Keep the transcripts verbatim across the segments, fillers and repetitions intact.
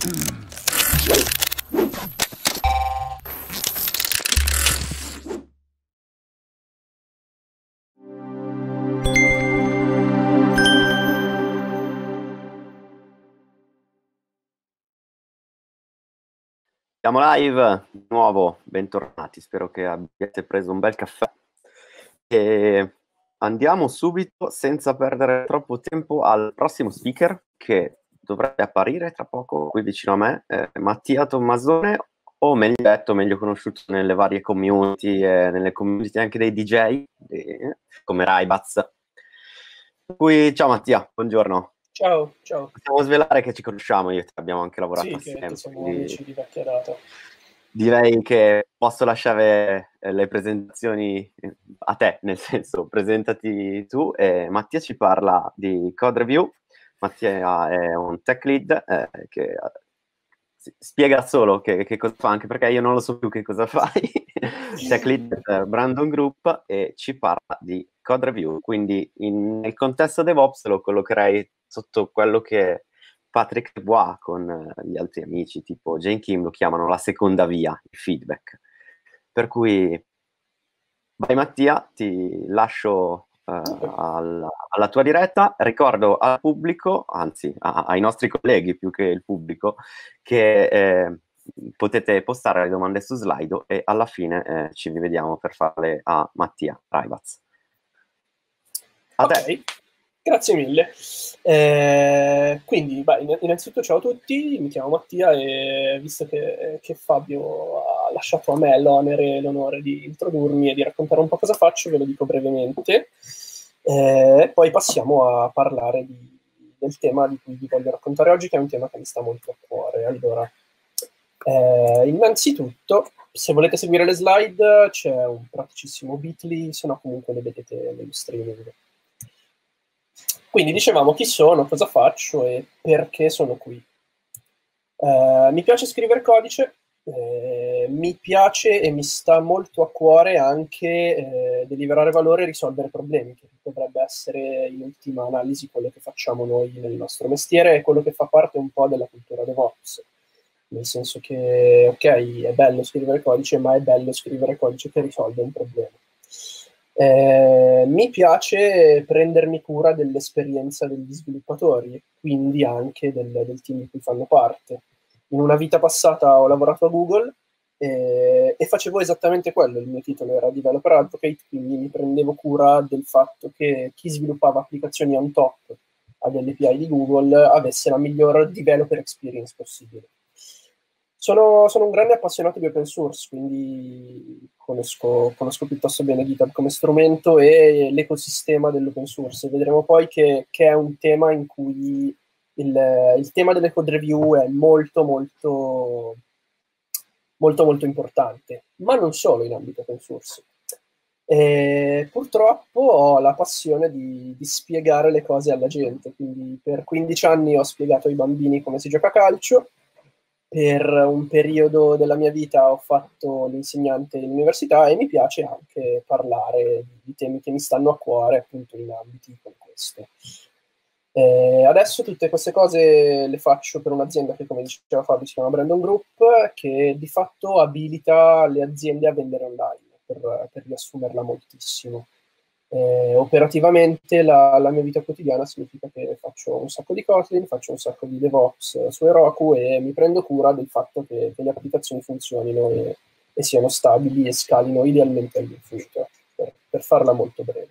Siamo live di nuovo, bentornati, spero che abbiate preso un bel caffè e andiamo subito senza perdere troppo tempo al prossimo speaker che dovrebbe apparire tra poco qui vicino a me, eh, Mattia Tommasone, o meglio detto, meglio conosciuto nelle varie community e nelle community anche dei D J eh, come Raibaz. Per cui ciao Mattia, buongiorno. Ciao, ciao. Possiamo svelare che ci conosciamo, io e te abbiamo anche lavorato Sì, assieme. che, che siamo quindi... amici di vecchia data. Direi che posso lasciare eh, le presentazioni a te, nel senso, presentati tu. E Mattia ci parla di Code Review. Mattia è un tech lead eh, che eh, spiega solo che, che cosa fa, anche perché io non lo so più che cosa fai. Tech lead per Brandon Group e ci parla di Code Review. Quindi in, nel contesto DevOps lo collocherei sotto quello che Patrick Bois con gli altri amici, tipo Jane Kim, lo chiamano la seconda via, il feedback. Per cui, vai Mattia, ti lascio uh, alla, alla tua diretta. Ricordo al pubblico, anzi a, ai nostri colleghi più che il pubblico, che eh, potete postare le domande su Slido e alla fine eh, ci rivediamo per farle a Mattia Raibaz. A ok, te. Grazie mille. Eh, quindi, beh, innanzitutto ciao a tutti, mi chiamo Mattia e visto che, che Fabio ha lasciato a me l'onere e l'onore di introdurmi e di raccontare un po' cosa faccio, ve lo dico brevemente. Eh, poi passiamo a parlare di, del tema di cui vi voglio raccontare oggi, che è un tema che mi sta molto a cuore. Allora, eh, innanzitutto, se volete seguire le slide, c'è un praticissimo bit punto l y, se no comunque le vedete nello streaming. Quindi dicevamo chi sono, cosa faccio e perché sono qui. Eh, mi piace scrivere codice, eh, mi piace e mi sta molto a cuore anche eh, deliberare valore e risolvere problemi, che dovrebbe essere in ultima analisi quello che facciamo noi nel nostro mestiere e quello che fa parte un po' della cultura DevOps. Nel senso che, ok, è bello scrivere codice, ma è bello scrivere codice che risolve un problema. Eh, mi piace prendermi cura dell'esperienza degli sviluppatori, quindi anche del, del team di cui fanno parte. In una vita passata ho lavorato a Google eh, e facevo esattamente quello. Il mio titolo era Developer Advocate, quindi mi prendevo cura del fatto che chi sviluppava applicazioni on top a delle A P I di Google avesse la miglior developer experience possibile. Sono, sono un grande appassionato di open source, quindi conosco, conosco piuttosto bene GitHub come strumento e l'ecosistema dell'open source. Vedremo poi che, che è un tema in cui il, il tema delle code review è molto, molto, molto, molto importante, ma non solo in ambito open source. E purtroppo ho la passione di, di spiegare le cose alla gente, quindi per quindici anni ho spiegato ai bambini come si gioca a calcio. Per un periodo della mia vita ho fatto l'insegnante in università e mi piace anche parlare di temi che mi stanno a cuore, appunto in ambiti come questo. Eh, adesso tutte queste cose le faccio per un'azienda che, come diceva Fabio, si chiama Brandon Group, che di fatto abilita le aziende a vendere online, per, per riassumerla moltissimo. Eh, operativamente la, la mia vita quotidiana significa che faccio un sacco di Kotlin, faccio un sacco di DevOps su Heroku e mi prendo cura del fatto che, che le applicazioni funzionino e, e siano stabili e scalino idealmente all'infinito, per, per farla molto breve.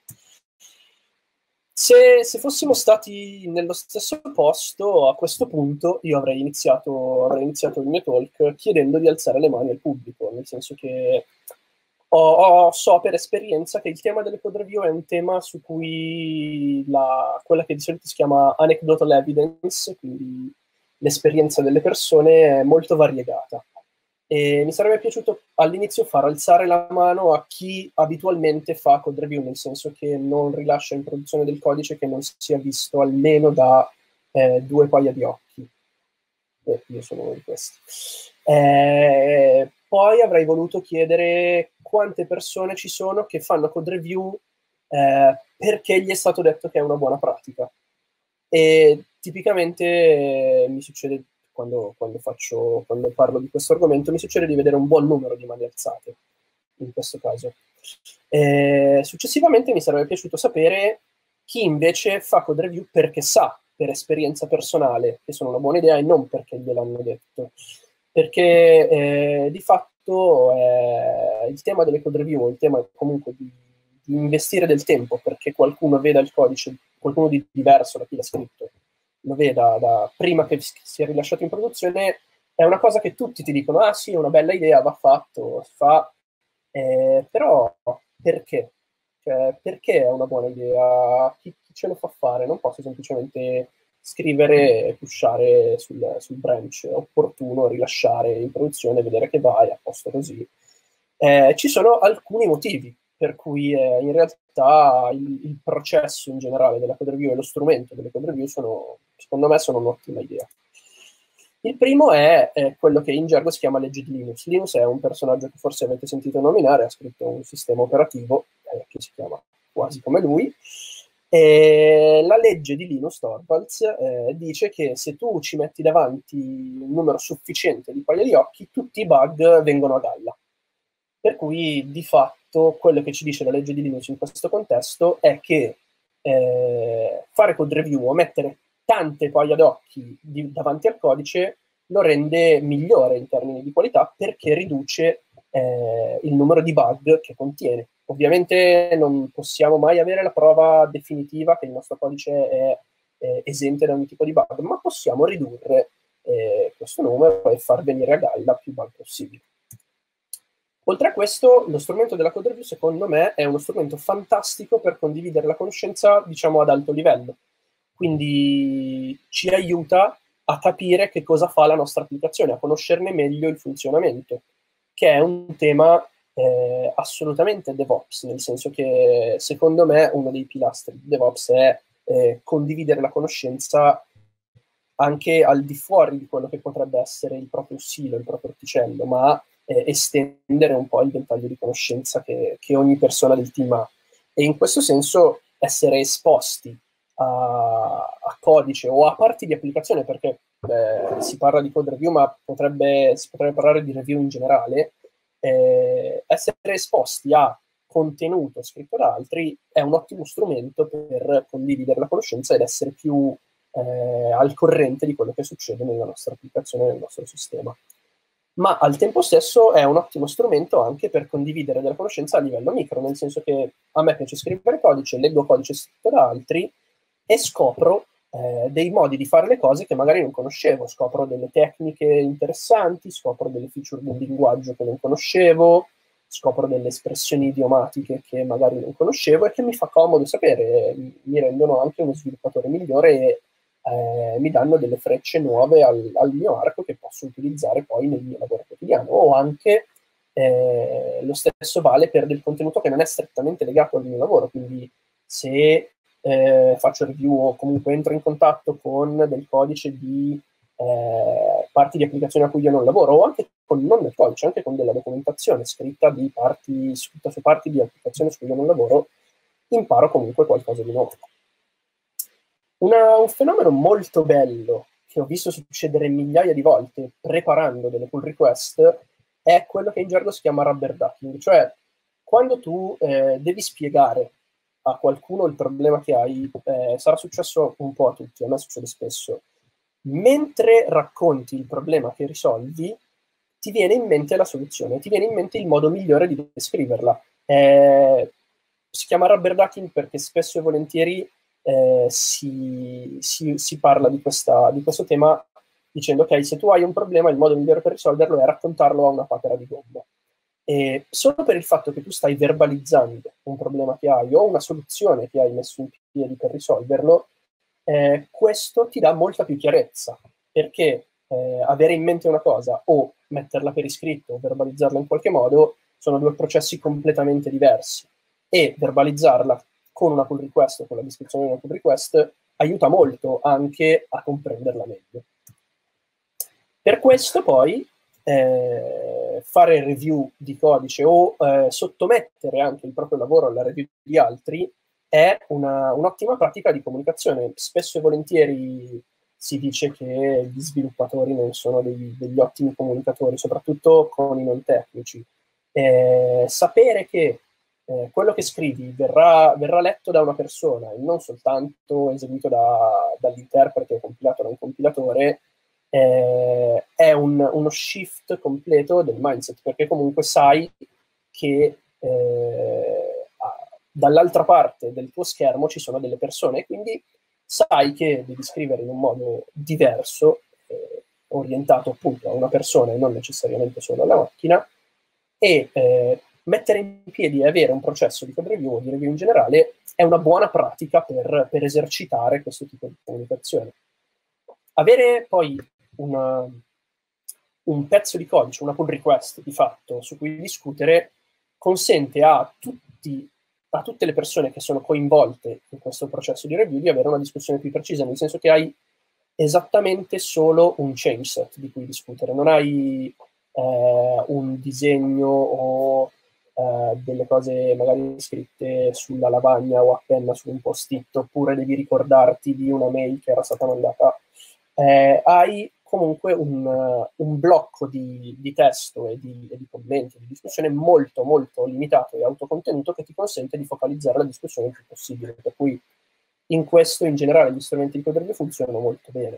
Se, se fossimo stati nello stesso posto, a questo punto io avrei iniziato, avrei iniziato il mio talk chiedendo di alzare le mani al pubblico, nel senso che ho, ho, so per esperienza che il tema delle code review è un tema su cui la, quella che di solito si chiama anecdotal evidence, quindi l'esperienza delle persone, è molto variegata. E mi sarebbe piaciuto all'inizio far alzare la mano a chi abitualmente fa code review, nel senso che non rilascia in produzione del codice che non sia visto almeno da eh, due paia di occhi. Eh, io sono uno di questi. Eh, poi avrei voluto chiedere quante persone ci sono che fanno code review eh, perché gli è stato detto che è una buona pratica. E tipicamente eh, mi succede quando, quando, faccio, quando parlo di questo argomento, mi succede di vedere un buon numero di mani alzate, in questo caso. Eh, successivamente mi sarebbe piaciuto sapere chi invece fa code review perché sa, per esperienza personale, che sono una buona idea e non perché gliel'hanno detto. Perché eh, di fatto eh, il tema delle code review, il tema comunque di, di investire del tempo perché qualcuno veda il codice, qualcuno di diverso da chi l'ha scritto, lo veda da prima che sia rilasciato in produzione, è una cosa che tutti ti dicono, ah sì, è una bella idea, va fatto, si fa, eh, però perché? Cioè, perché è una buona idea? Chi, chi ce lo fa fare? Non posso semplicemente scrivere e pushare sul, sul branch opportuno, rilasciare in produzione, vedere che vai, a posto così. Eh, ci sono alcuni motivi per cui eh, in realtà il, il processo in generale della code review e lo strumento delle code review sono, secondo me, sono un'ottima idea. Il primo è, è quello che in gergo si chiama legge di Linus. Linus è un personaggio che forse avete sentito nominare, ha scritto un sistema operativo eh, che si chiama quasi come lui. E la legge di Linus Torvalds eh, dice che se tu ci metti davanti un numero sufficiente di paia di occhi, tutti i bug vengono a galla. Per cui, di fatto, quello che ci dice la legge di Linus in questo contesto è che eh, fare code review o mettere tante paia d'occhi di, davanti al codice lo rende migliore in termini di qualità perché riduce eh, il numero di bug che contiene. Ovviamente non possiamo mai avere la prova definitiva che il nostro codice è, è esente da ogni tipo di bug, ma possiamo ridurre eh, questo numero e far venire a galla più bug possibile. Oltre a questo, lo strumento della code review, secondo me, è uno strumento fantastico per condividere la conoscenza, diciamo, ad alto livello. Quindi ci aiuta a capire che cosa fa la nostra applicazione, a conoscerne meglio il funzionamento, che è un tema eh, assolutamente DevOps, nel senso che, secondo me, uno dei pilastri di DevOps è eh, condividere la conoscenza anche al di fuori di quello che potrebbe essere il proprio silo, il proprio orticello, ma eh, estendere un po' il ventaglio di conoscenza che, che ogni persona del team ha. E in questo senso essere esposti a, a codice o a parti di applicazione, perché eh, si parla di code review, ma potrebbe, si potrebbe parlare di review in generale, eh, essere esposti a contenuto scritto da altri è un ottimo strumento per condividere la conoscenza ed essere più eh, al corrente di quello che succede nella nostra applicazione, nel nostro sistema. Ma al tempo stesso è un ottimo strumento anche per condividere della conoscenza a livello micro, nel senso che a me piace scrivere codice, leggo codice scritto da altri e scopro eh, dei modi di fare le cose che magari non conoscevo, scopro delle tecniche interessanti, scopro delle feature di un linguaggio che non conoscevo, scopro delle espressioni idiomatiche che magari non conoscevo e che mi fa comodo sapere, mi rendono anche uno sviluppatore migliore e eh, mi danno delle frecce nuove al, al mio arco che posso utilizzare poi nel mio lavoro quotidiano, o anche eh, lo stesso vale per del contenuto che non è strettamente legato al mio lavoro, quindi se eh, faccio review o comunque entro in contatto con del codice di eh, parti di applicazioni a cui io non lavoro, o anche con, non del codice, anche con della documentazione scritta, di parti, scritta su parti di applicazioni su cui io non lavoro, imparo comunque qualcosa di nuovo. Una, un fenomeno molto bello che ho visto succedere migliaia di volte preparando delle pull request è quello che in gergo si chiama rubber ducking, cioè quando tu eh, devi spiegare a qualcuno il problema che hai, eh, sarà successo un po' a tutti, a me succede spesso, mentre racconti il problema che risolvi, ti viene in mente la soluzione, ti viene in mente il modo migliore di descriverla. Eh, si chiama rubber ducking perché spesso e volentieri eh, si, si, si parla di, questa, di questo tema dicendo ok, se tu hai un problema, il modo migliore per risolverlo è raccontarlo a una papera di gomma. E solo per il fatto che tu stai verbalizzando un problema che hai o una soluzione che hai messo in piedi per risolverlo, eh, questo ti dà molta più chiarezza, perché eh, avere in mente una cosa o metterla per iscritto o verbalizzarla in qualche modo sono due processi completamente diversi, e verbalizzarla con una pull request o con la descrizione di una pull request aiuta molto anche a comprenderla meglio. Per questo poi eh, fare review di codice o eh, sottomettere anche il proprio lavoro alla review di altri è una, un'ottima pratica di comunicazione. Spesso e volentieri si dice che gli sviluppatori non sono degli, degli ottimi comunicatori, soprattutto con i non tecnici. Eh, sapere che eh, quello che scrivi verrà, verrà letto da una persona e non soltanto eseguito da, dall'interprete compilato da un compilatore, eh, è un, uno shift completo del mindset, perché comunque sai che eh, dall'altra parte del tuo schermo ci sono delle persone, quindi sai che devi scrivere in un modo diverso, eh, orientato appunto a una persona e non necessariamente solo alla macchina, e eh, mettere in piedi e avere un processo di code review o di review in generale è una buona pratica per, per esercitare questo tipo di comunicazione. Avere poi una, un pezzo di codice, una pull request di fatto su cui discutere, consente a tutti a tutte le persone che sono coinvolte in questo processo di review di avere una discussione più precisa, nel senso che hai esattamente solo un change set di cui discutere, non hai eh, un disegno o eh, delle cose magari scritte sulla lavagna o a penna su un post-it, oppure devi ricordarti di una mail che era stata mandata. Eh, hai comunque un, uh, un blocco di, di testo e di, e di commenti, di discussione molto molto limitato e autocontenuto che ti consente di focalizzare la discussione il più possibile, per cui in questo in generale gli strumenti di code review funzionano molto bene.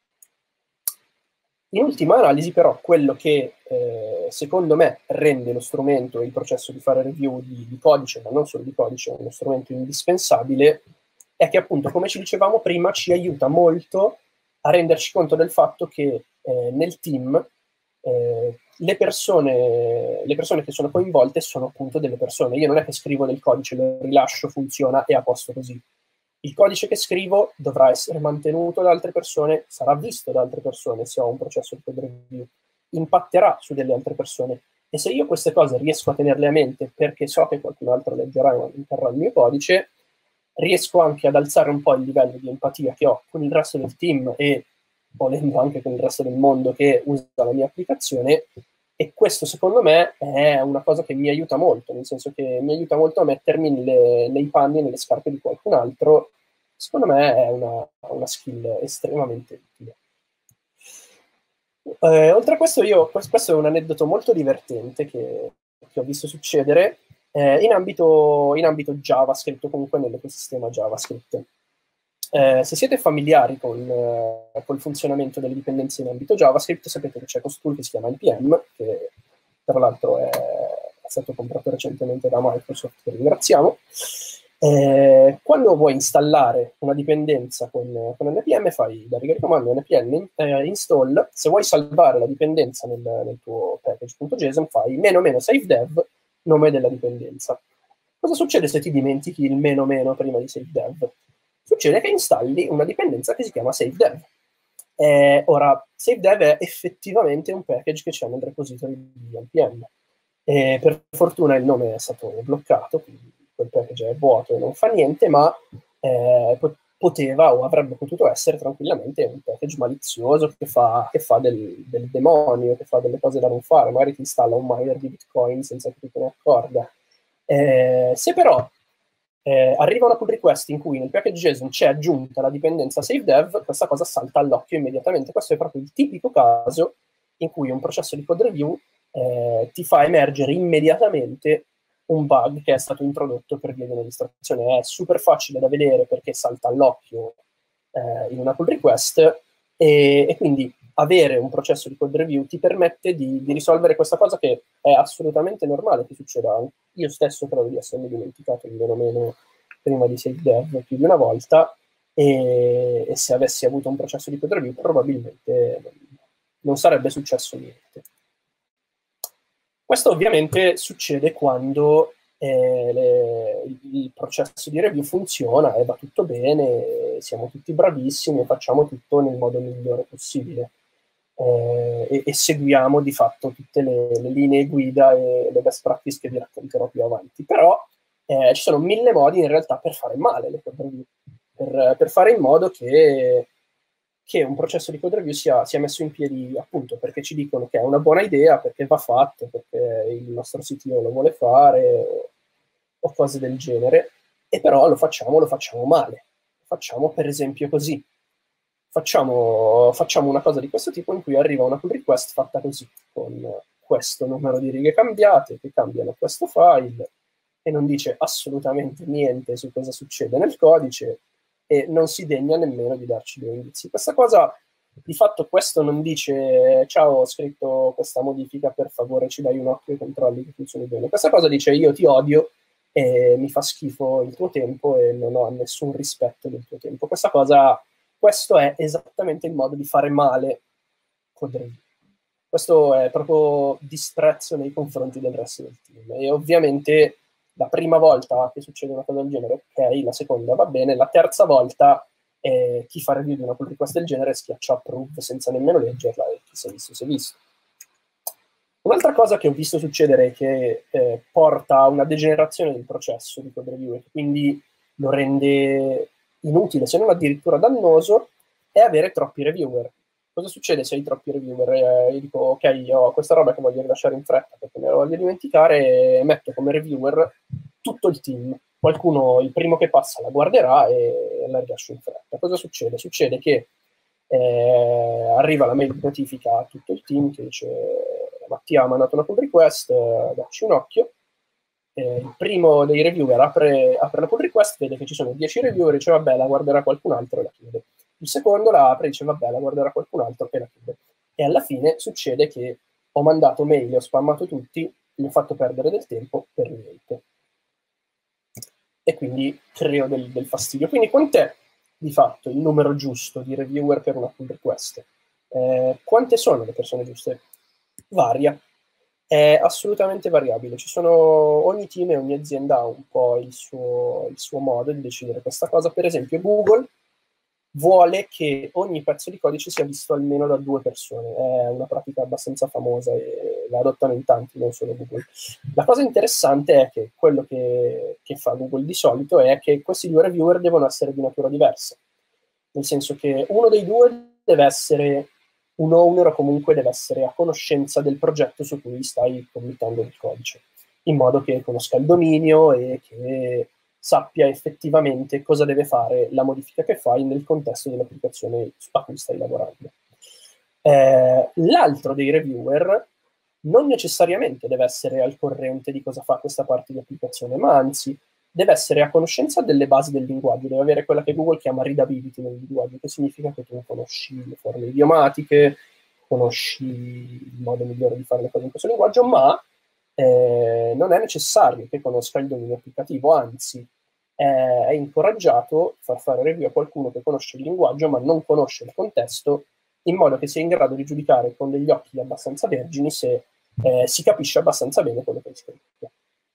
In ultima analisi però quello che eh, secondo me rende lo strumento e il processo di fare review di, di codice, ma non solo di codice, uno strumento indispensabile, è che appunto, come ci dicevamo prima, ci aiuta molto a renderci conto del fatto che eh, nel team eh, le, persone, le persone che sono coinvolte sono appunto delle persone. Io non è che scrivo del codice, lo rilascio, funziona e a posto così. Il codice che scrivo dovrà essere mantenuto da altre persone, sarà visto da altre persone se ho un processo di code review, impatterà su delle altre persone. E se io queste cose riesco a tenerle a mente perché so che qualcun altro leggerà e interrà il mio codice, riesco anche ad alzare un po' il livello di empatia che ho con il resto del team e volendo anche con il resto del mondo che usa la mia applicazione, e questo secondo me è una cosa che mi aiuta molto, nel senso che mi aiuta molto a mettermi nelle, nei panni, nelle scarpe di qualcun altro. Secondo me è una, una skill estremamente utile. Eh, oltre a questo, io, questo è un aneddoto molto divertente che, che ho visto succedere eh, in, ambito, in ambito JavaScript o comunque nell'ecosistema JavaScript. Eh, se siete familiari con, eh, col funzionamento delle dipendenze in ambito JavaScript, sapete che c'è questo tool che si chiama N P M, che tra l'altro è, è stato comprato recentemente da Microsoft, che ringraziamo. Eh, quando vuoi installare una dipendenza con, con N P M, fai da riga di comando npm eh, install. Se vuoi salvare la dipendenza nel, nel tuo package.json, fai meno meno savedev, nome della dipendenza. Cosa succede se ti dimentichi il meno meno prima di savedev? Succede che installi una dipendenza che si chiama savedev. Eh, ora, savedev è effettivamente un package che c'è nel repository di N P M. Eh, per fortuna il nome è stato bloccato, quindi quel package è vuoto e non fa niente, ma eh, poteva o avrebbe potuto essere tranquillamente un package malizioso che fa, che fa del, del demonio, che fa delle cose da non fare, magari ti installa un miner di Bitcoin senza che tu te ne accorga. Eh, se però eh, arriva una pull request in cui nel package JSON c'è aggiunta la dipendenza savedev, questa cosa salta all'occhio immediatamente. Questo è proprio il tipico caso in cui un processo di code review eh, ti fa emergere immediatamente un bug che è stato introdotto per via di una distrazione. È super facile da vedere perché salta all'occhio eh, in una pull request e, e quindi avere un processo di code review ti permette di, di risolvere questa cosa, che è assolutamente normale che succeda. Io stesso credo di essermi dimenticato il meno meno prima di savedev più di una volta, e, e se avessi avuto un processo di code review probabilmente non, non sarebbe successo niente. Questo ovviamente succede quando eh, le, il processo di review funziona e va tutto bene, siamo tutti bravissimi e facciamo tutto nel modo migliore possibile. Eh, e, e seguiamo di fatto tutte le, le linee guida e le best practice che vi racconterò più avanti. Però eh, ci sono mille modi in realtà per fare male le code review, per, per fare in modo che, che un processo di code review sia, sia messo in piedi, appunto perché ci dicono che è una buona idea, perché va fatto, perché il nostro C T O lo vuole fare o, o cose del genere, e però lo facciamo, lo facciamo male. Lo facciamo per esempio così. facciamo, facciamo una cosa di questo tipo in cui arriva una pull request fatta così, con questo numero di righe cambiate, che cambiano questo file, e non dice assolutamente niente su cosa succede nel codice, e non si degna nemmeno di darci dei indizi. Questa cosa, di fatto, questo non dice ciao, ho scritto questa modifica, per favore ci dai un occhio e controlli che funzioni bene. Questa cosa dice io ti odio e mi fa schifo il tuo tempo e non ho nessun rispetto del tuo tempo. Questa cosa, questo è esattamente il modo di fare male code review. Questo è proprio disprezzo nei confronti del resto del team. E ovviamente la prima volta che succede una cosa del genere, ok, la seconda va bene, la terza volta eh, chi fa review di una pull request del genere schiaccia approve senza nemmeno leggerla, e chi si è visto si è visto. Un'altra cosa che ho visto succedere che eh, porta a una degenerazione del processo di code review e quindi lo rende inutile, se non addirittura dannoso, è avere troppi reviewer. Cosa succede se hai troppi reviewer? Eh, io dico, ok, io ho questa roba che voglio rilasciare in fretta perché me la voglio dimenticare, e metto come reviewer tutto il team. Qualcuno, il primo che passa, la guarderà e la rilascio in fretta. Cosa succede? Succede che eh, arriva la mail di notifica a tutto il team che dice Mattia ha mandato una pull request, eh, dacci un occhio. Eh, il primo dei reviewer apre, apre la pull request, vede che ci sono dieci reviewer, dice vabbè, la guarderà qualcun altro e la chiude. Il secondo la apre e dice vabbè, la guarderà qualcun altro e la chiude. E alla fine succede che ho mandato mail, ho spammato tutti, mi ho fatto perdere del tempo per niente. E quindi creo del, del fastidio. Quindi quant'è di fatto il numero giusto di reviewer per una pull request? Eh, quante sono le persone giuste? Varia. È assolutamente variabile. Ci sono, ogni team e ogni azienda ha un po' il suo, il suo modo di decidere questa cosa. Per esempio Google vuole che ogni pezzo di codice sia visto almeno da due persone. È una pratica abbastanza famosa e la adottano in tanti, non solo Google. La cosa interessante è che quello che, che fa Google di solito è che questi due reviewer devono essere di natura diversa. Nel senso che uno dei due deve essere un owner o comunque deve essere a conoscenza del progetto su cui stai committando il codice, in modo che conosca il dominio e che sappia effettivamente cosa deve fare la modifica che fai nel contesto dell'applicazione a cui stai lavorando. Eh, l'altro dei reviewer non necessariamente deve essere al corrente di cosa fa questa parte di applicazione, ma anzi deve essere a conoscenza delle basi del linguaggio, deve avere quella che Google chiama readability nel linguaggio, che significa che tu conosci le forme idiomatiche, conosci il modo migliore di fare le cose in questo linguaggio, ma eh, non è necessario che conosca il dominio applicativo, anzi eh, è incoraggiato far fare review a qualcuno che conosce il linguaggio ma non conosce il contesto, in modo che sia in grado di giudicare con degli occhi abbastanza vergini se eh, si capisce abbastanza bene quello che è scritto.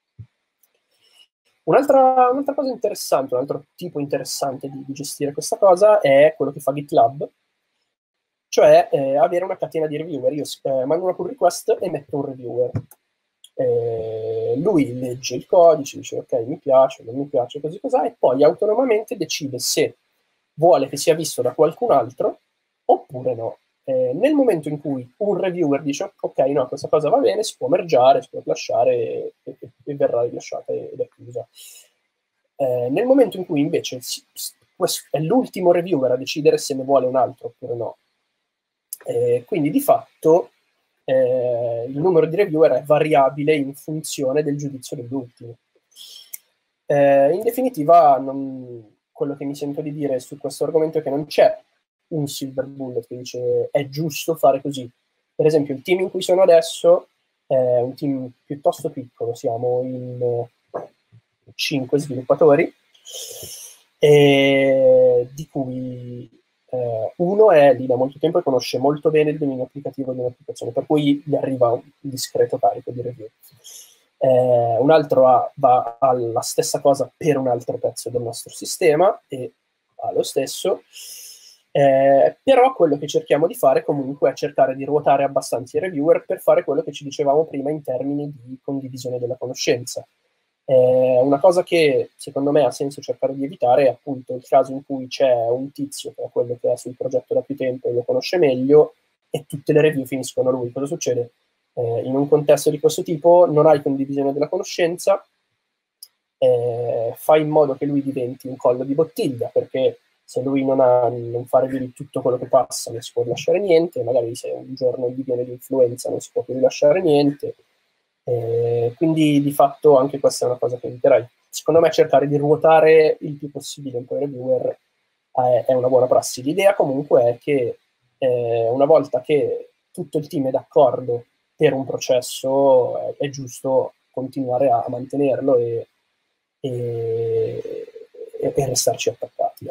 Un'altra, un'altra cosa interessante, un altro tipo interessante di, di gestire questa cosa è quello che fa GitLab, cioè eh, avere una catena di reviewer. Io eh, mando una pull request e metto un reviewer. Eh, lui legge il codice, dice ok, mi piace, non mi piace, così cos'ha, e poi autonomamente decide se vuole che sia visto da qualcun altro oppure no. Eh, nel momento in cui un reviewer dice ok, no, questa cosa va bene, si può mergiare, si può lasciare e, e, e verrà rilasciata ed è chiusa. Eh, nel momento in cui invece si, è l'ultimo reviewer a decidere se ne vuole un altro oppure no, eh, quindi di fatto eh, il numero di reviewer è variabile in funzione del giudizio dell'ultimo. Eh, in definitiva, non, quello che mi sento di dire su questo argomento è che non c'è un silver bullet che dice è giusto fare così. Per esempio il team in cui sono adesso è un team piuttosto piccolo, siamo in cinque sviluppatori, e di cui eh, uno è lì da molto tempo e conosce molto bene il dominio applicativo di un'applicazione, per cui gli arriva un discreto carico di review. Eh, un altro ha, va alla stessa cosa per un altro pezzo del nostro sistema e ha lo stesso. Eh, però quello che cerchiamo di fare comunque è cercare di ruotare abbastanza i reviewer per fare quello che ci dicevamo prima in termini di condivisione della conoscenza. Eh, una cosa che secondo me ha senso cercare di evitare è appunto il caso in cui c'è un tizio che è quello che è sul progetto da più tempo e lo conosce meglio e tutte le review finiscono a lui. Cosa succede? Eh, in un contesto di questo tipo non hai condivisione della conoscenza, eh, fai in modo che lui diventi un collo di bottiglia perché se lui non, ha, non fa review di tutto quello che passa non si può rilasciare niente, magari se un giorno gli viene l'influenza non si può più rilasciare niente, eh, quindi di fatto anche questa è una cosa che eviterai. Secondo me cercare di ruotare il più possibile un po' i reviewer è, è una buona prassi. L'idea comunque è che eh, una volta che tutto il team è d'accordo per un processo è, è giusto continuare a, a mantenerlo e, e, e restarci attaccati.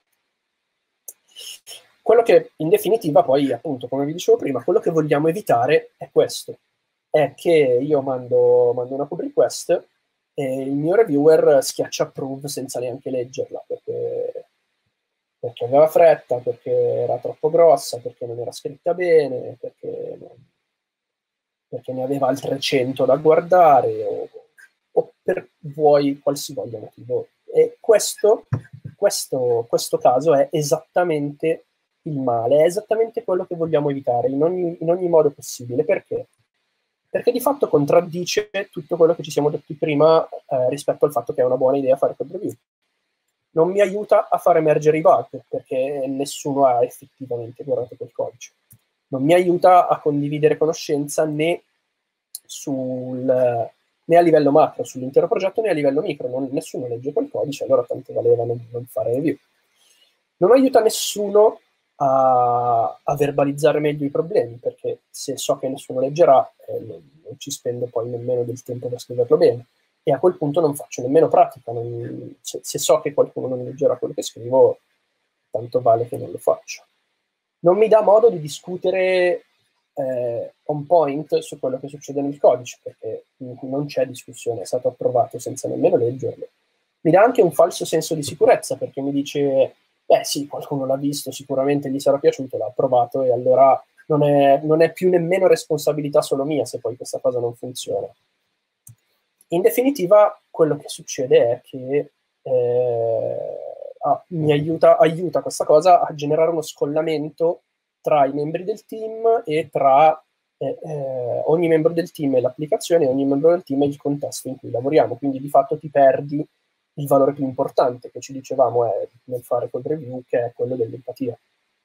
Quello che in definitiva poi, appunto, come vi dicevo prima, quello che vogliamo evitare è questo, è che io mando, mando una pull request e il mio reviewer schiaccia approve senza neanche leggerla, perché, perché aveva fretta, perché era troppo grossa, perché non era scritta bene, perché, perché ne aveva altre cento da guardare, o, o per vuoi qualsivoglia motivo. E questo, questo, questo caso è esattamente il male, è esattamente quello che vogliamo evitare in ogni, in ogni modo possibile. Perché? Perché di fatto contraddice tutto quello che ci siamo detti prima eh, rispetto al fatto che è una buona idea fare code review. Non mi aiuta a far emergere i bug, perché nessuno ha effettivamente guardato quel codice. Non mi aiuta a condividere conoscenza né, sul, né a livello macro sull'intero progetto né a livello micro. Non, nessuno legge quel codice, allora tanto valeva non, non fare review. Non aiuta nessuno a, a verbalizzare meglio i problemi, perché se so che nessuno leggerà eh, non, non ci spendo poi nemmeno del tempo per scriverlo bene, e a quel punto non faccio nemmeno pratica. Non, se, se so che qualcuno non leggerà quello che scrivo, tanto vale che non lo faccio. Non mi dà modo di discutere eh, on point su quello che succede nel codice, perché non c'è discussione, è stato approvato senza nemmeno leggerlo. Mi dà anche un falso senso di sicurezza, perché mi dice beh sì, qualcuno l'ha visto, sicuramente gli sarà piaciuto, l'ha approvato, e allora non è, non è più nemmeno responsabilità solo mia se poi questa cosa non funziona. In definitiva, quello che succede è che eh, ah, mi aiuta, aiuta questa cosa a generare uno scollamento tra i membri del team e tra eh, eh, ogni membro del team e l'applicazione, e ogni membro del team e il contesto in cui lavoriamo. Quindi di fatto ti perdi il valore più importante che ci dicevamo è nel fare code review, che è quello dell'empatia.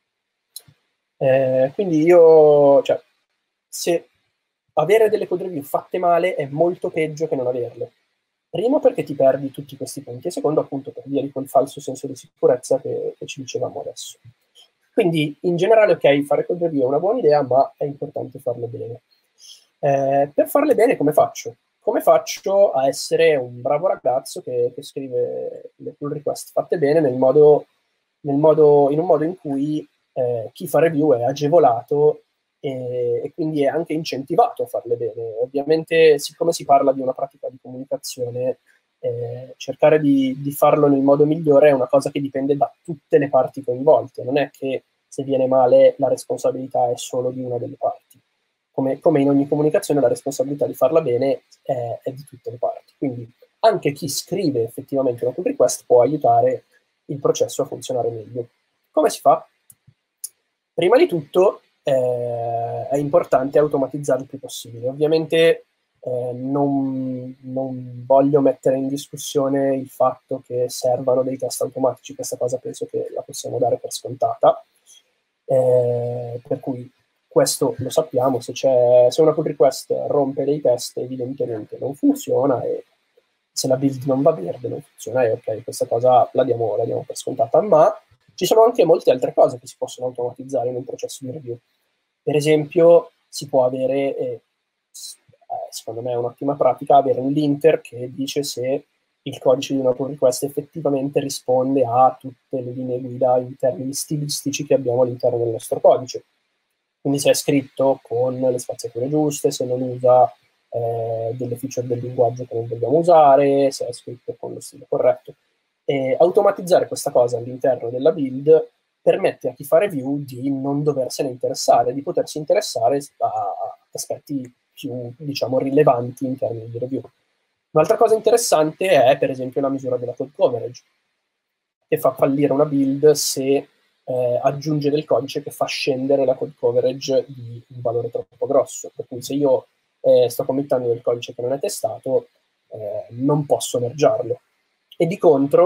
Eh, quindi io, cioè, se avere delle code review fatte male è molto peggio che non averle. Primo perché ti perdi tutti questi punti, e secondo appunto per via di quel falso senso di sicurezza che, che ci dicevamo adesso. Quindi in generale, ok, fare code review è una buona idea, ma è importante farle bene. Eh, per farle bene come faccio? Come faccio a essere un bravo ragazzo che, che scrive le pull request fatte bene nel modo, nel modo, in un modo in cui eh, chi fa review è agevolato e, e quindi è anche incentivato a farle bene. Ovviamente, siccome si parla di una pratica di comunicazione, eh, cercare di, di farlo nel modo migliore è una cosa che dipende da tutte le parti coinvolte. Non è che se viene male la responsabilità è solo di una delle parti. Come, come in ogni comunicazione, la responsabilità di farla bene è, è di tutte le parti. Quindi anche chi scrive effettivamente una pull request può aiutare il processo a funzionare meglio. Come si fa? Prima di tutto eh, è importante automatizzare il più possibile. Ovviamente eh, non, non voglio mettere in discussione il fatto che servano dei test automatici, questa cosa penso che la possiamo dare per scontata, eh, per cui questo lo sappiamo. Se, c'è, se una pull request rompe dei test evidentemente non funziona, e se la build non va verde non funziona, e ok, questa cosa la diamo, la diamo per scontata. Ma ci sono anche molte altre cose che si possono automatizzare in un processo di review. Per esempio si può avere, eh, secondo me è un'ottima pratica, avere un linter che dice se il codice di una pull request effettivamente risponde a tutte le linee guida in termini stilistici che abbiamo all'interno del nostro codice. Quindi se è scritto con le spaziature giuste, se non usa eh, delle feature del linguaggio che non dobbiamo usare, se è scritto con lo stile corretto. E automatizzare questa cosa all'interno della build permette a chi fa review di non doversene interessare, di potersi interessare a aspetti più, diciamo, rilevanti in termini di review. Un'altra cosa interessante è, per esempio, la misura della code coverage, che fa fallire una build se eh, aggiunge del codice che fa scendere la code coverage di un valore troppo grosso. Per cui se io eh, sto committando del codice che non è testato, eh, non posso mergiarlo. E di contro,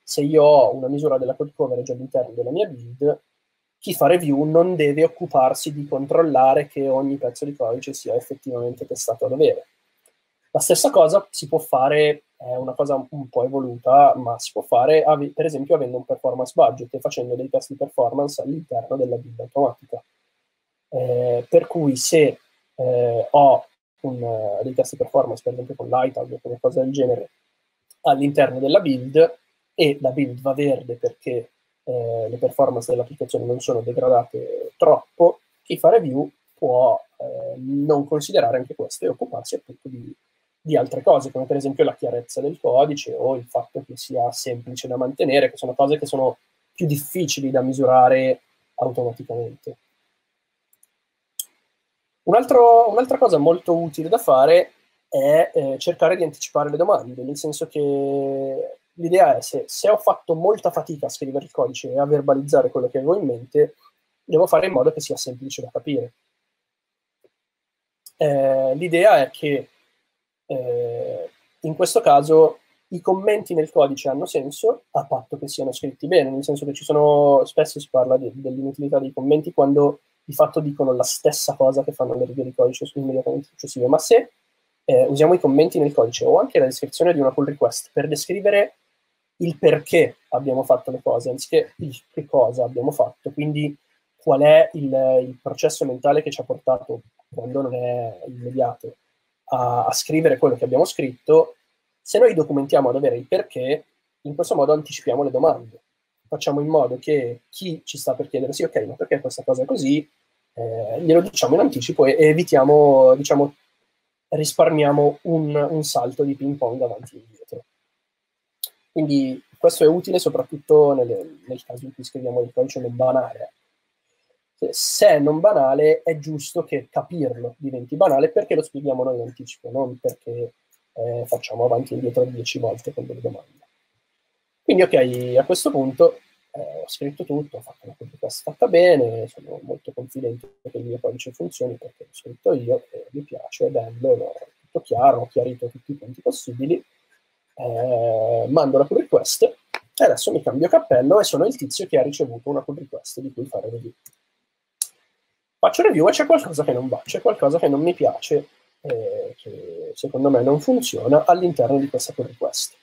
se io ho una misura della code coverage all'interno della mia build, chi fa review non deve occuparsi di controllare che ogni pezzo di codice sia effettivamente testato a dovere. La stessa cosa si può fare, è una cosa un po' evoluta, ma si può fare per esempio avendo un performance budget e facendo dei test di performance all'interno della build automatica. Eh, per cui se eh, ho un, uh, dei test di performance, per esempio con Lighthouseo qualcosa del genere, all'interno della build, e la build va verde perché eh, le performance dell'applicazione non sono degradate troppo, chi fa review può eh, non considerare anche questo e occuparsi appunto di, di altre cose, come per esempio la chiarezza del codice o il fatto che sia semplice da mantenere, che sono cose che sono più difficili da misurare automaticamente. Un altro, un'altra cosa molto utile da fare è eh, cercare di anticipare le domande, nel senso che l'idea è se, se ho fatto molta fatica a scrivere il codice e a verbalizzare quello che avevo in mente, devo fare in modo che sia semplice da capire. Eh, l'idea è che eh, in questo caso i commenti nel codice hanno senso a patto che siano scritti bene, nel senso che ci sono, spesso si parla di, dell'inutilità dei commenti quando di fatto dicono la stessa cosa che fanno le righe di codice immediatamente successive, ma se eh, usiamo i commenti nel codice o anche la descrizione di una pull request per descrivere il perché abbiamo fatto le cose, anziché il che cosa abbiamo fatto, quindi qual è il, il processo mentale che ci ha portato, quando non è immediato, a, a scrivere quello che abbiamo scritto, se noi documentiamo ad avere il perché, in questo modo anticipiamo le domande. Facciamo in modo che chi ci sta per chiedere, sì, ok, ma perché questa cosa è così, eh, glielo diciamo in anticipo e, e evitiamo, diciamo, risparmiamo un, un salto di ping pong avanti e indietro. Quindi questo è utile soprattutto nel, nel caso in cui scriviamo il codice non banale. Se è non banale, è giusto che capirlo diventi banale perché lo spieghiamo noi in anticipo, non perché eh, facciamo avanti e indietro dieci volte con delle domande. Quindi, ok, a questo punto eh, ho scritto tutto, ho fatto una pull request fatta bene, sono molto confidente che il mio codice funzioni perché l'ho scritto io, e mi piace, è bello, è tutto chiaro, ho chiarito tutti i punti possibili, eh, mando la pull request e adesso mi cambio cappello e sono il tizio che ha ricevuto una pull request di cui fare review. Faccio review e c'è qualcosa che non va, c'è qualcosa che non mi piace, eh, che secondo me non funziona all'interno di questa pull request.